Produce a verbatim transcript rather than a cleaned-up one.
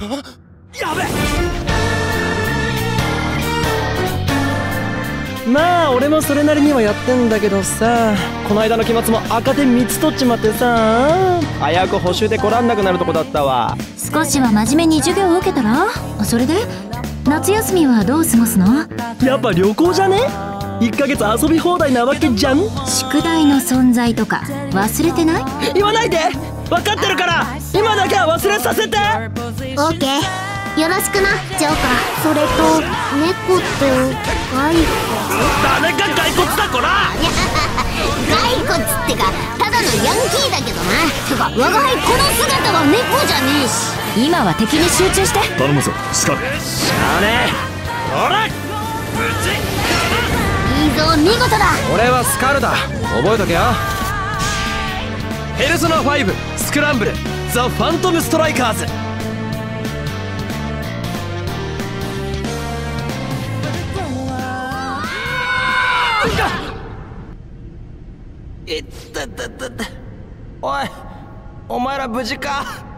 やべ。 まあ俺もそれなりにはやってんだけどさ、この間の期末も赤点みっつ取っちまってさ、危うく補習で来らんなくなるとこだったわ。 少しは真面目に授業を受けたら？それで夏休みはどう過ごすの？ やっぱ旅行じゃね？いっかげつ遊び放題なわけじゃん。 宿題の存在とか忘れてない？ 言わないで。分かってるから、今だけは忘れさせて。 オーケー、よろしくな、ジョーカー。それと猫と骸骨。 誰が骸骨だこら。 骸骨ってかただのヤンキーだけどな。てか我が輩この姿は猫じゃねえし。 今は敵に集中して。 頼むぞスカル。 しゃあねえ。ほらいいぞ、見事だ。 俺はスカルだ、覚えとけよ。ペルソナファイブスクランブルザ・ファントム・ストライカーズ。いったったったった。おい、お前ら無事か？